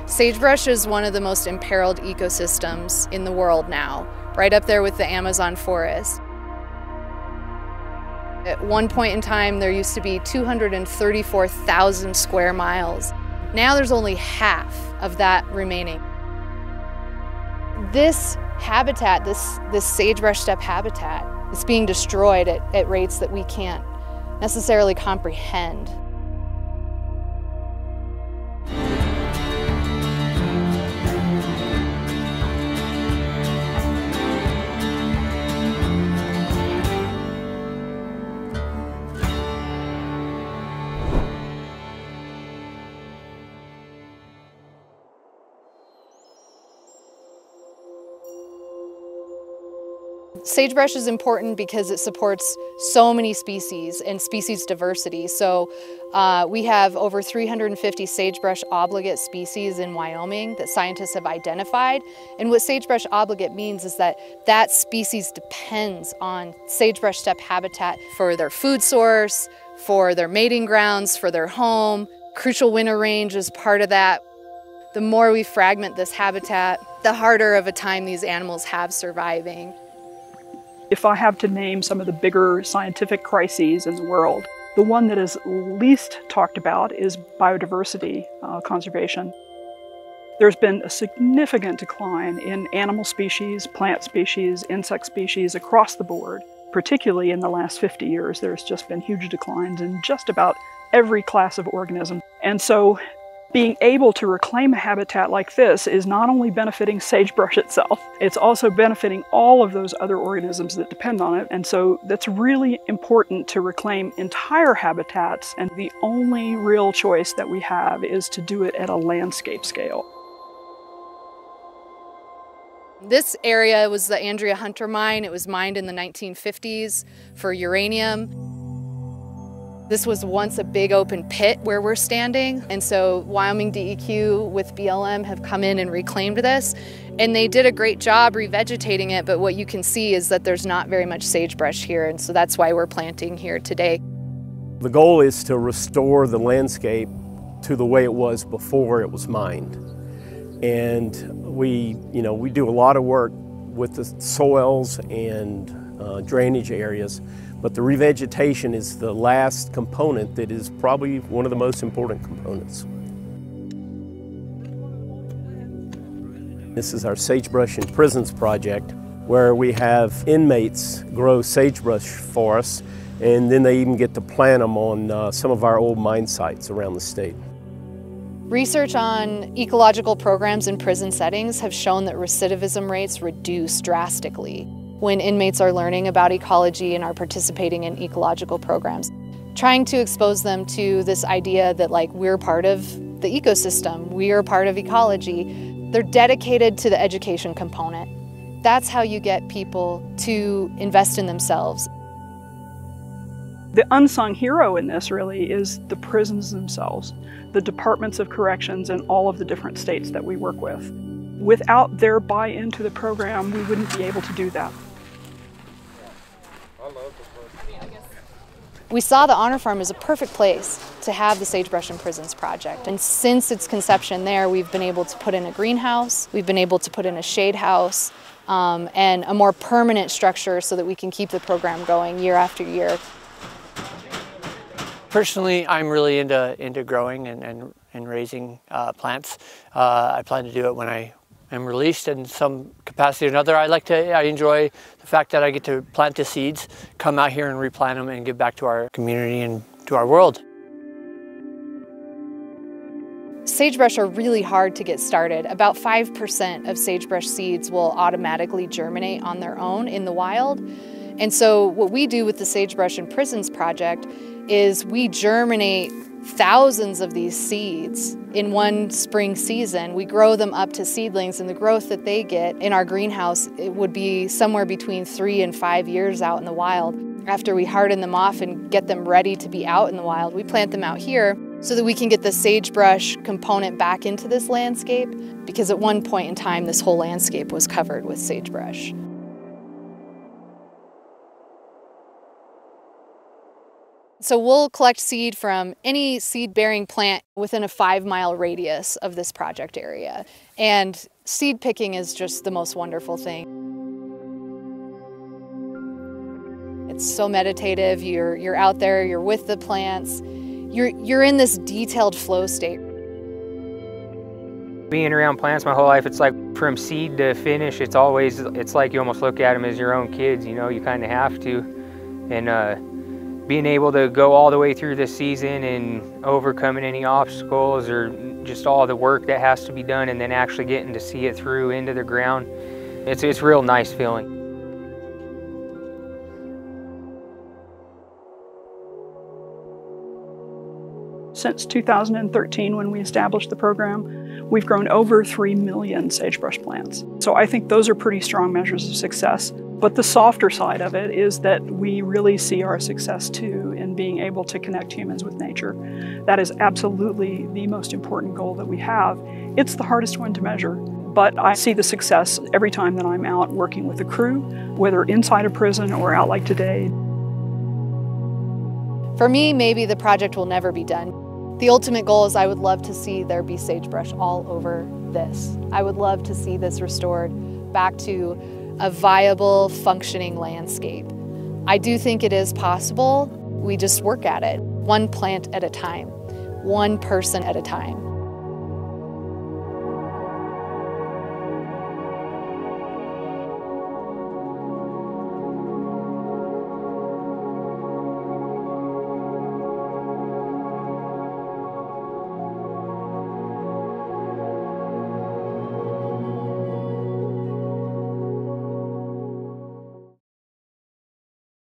Sagebrush is one of the most imperiled ecosystems in the world now, right up there with the Amazon forest. At one point in time, there used to be 234,000 square miles. Now there's only half of that remaining. This habitat, this sagebrush steppe habitat, is being destroyed at rates that we can't necessarily comprehend. Sagebrush is important because it supports so many species and species diversity. So we have over 350 sagebrush obligate species in Wyoming that scientists have identified. And what sagebrush obligate means is that that species depends on sagebrush steppe habitat for their food source, for their mating grounds, for their home. Crucial winter range is part of that. The more we fragment this habitat, the harder of a time these animals have surviving. If I have to name some of the bigger scientific crises in the world, the one that is least talked about is biodiversity conservation. There's been a significant decline in animal species, plant species, insect species across the board. Particularly in the last 50 years, there's just been huge declines in just about every class of organism. And so being able to reclaim a habitat like this is not only benefiting sagebrush itself, it's also benefiting all of those other organisms that depend on it. And so that's really important to reclaim entire habitats, and the only real choice that we have is to do it at a landscape scale. This area was the Andrea Hunter Mine. It was mined in the 1950s for uranium. This was once a big open pit where we're standing, and so Wyoming DEQ with BLM have come in and reclaimed this, and they did a great job revegetating it, but what you can see is that there's not very much sagebrush here, and so that's why we're planting here today. The goal is to restore the landscape to the way it was before it was mined. And we do a lot of work with the soils and drainage areas, but the revegetation is the last component that is probably one of the most important components. This is our Sagebrush in Prisons project, where we have inmates grow sagebrush for us, and then they even get to plant them on some of our old mine sites around the state. Research on ecological programs in prison settings have shown that recidivism rates reduce drastically when inmates are learning about ecology and are participating in ecological programs. Trying to expose them to this idea that we're part of the ecosystem, we are part of ecology. They're dedicated to the education component. That's how you get people to invest in themselves. The unsung hero in this really is the prisons themselves, the departments of corrections in all of the different states that we work with. Without their buy-in to the program, we wouldn't be able to do that. We saw the Honor Farm as a perfect place to have the Sagebrush in Prisons project. And since its conception there, we've been able to put in a greenhouse, we've been able to put in a shade house, and a more permanent structure so that we can keep the program going year after year. Personally, I'm really into growing and raising plants. I plan to do it when I am released in some capacity or another. I enjoy the fact that I get to plant the seeds, come out here and replant them and give back to our community and to our world. Sagebrush are really hard to get started. About 5% of sagebrush seeds will automatically germinate on their own in the wild. And so what we do with the Sagebrush in Prisons project is we germinate thousands of these seeds in one spring season. We grow them up to seedlings, and the growth that they get in our greenhouse, it would be somewhere between 3 and 5 years out in the wild. After we harden them off and get them ready to be out in the wild, we plant them out here so that we can get the sagebrush component back into this landscape, because at one point in time this whole landscape was covered with sagebrush. So we'll collect seed from any seed-bearing plant within a 5-mile radius of this project area. And seed picking is just the most wonderful thing. It's so meditative. You're out there, you're with the plants. You're in this detailed flow state. Being around plants my whole life, it's like from seed to finish, it's like you almost look at them as your own kids, you know, you kind of have to. And being able to go all the way through the season and overcoming any obstacles or just all the work that has to be done and then actually getting to see it through into the ground, it's a real nice feeling. Since 2013, when we established the program, we've grown over 3 million sagebrush plants. So I think those are pretty strong measures of success. But the softer side of it is that we really see our success too in being able to connect humans with nature. That is absolutely the most important goal that we have. It's the hardest one to measure, but I see the success every time that I'm out working with a crew, whether inside a prison or out like today. For me, maybe the project will never be done. The ultimate goal is I would love to see there be sagebrush all over this. I would love to see this restored back to a viable, functioning landscape. I do think it is possible. We just work at it, one plant at a time, one person at a time.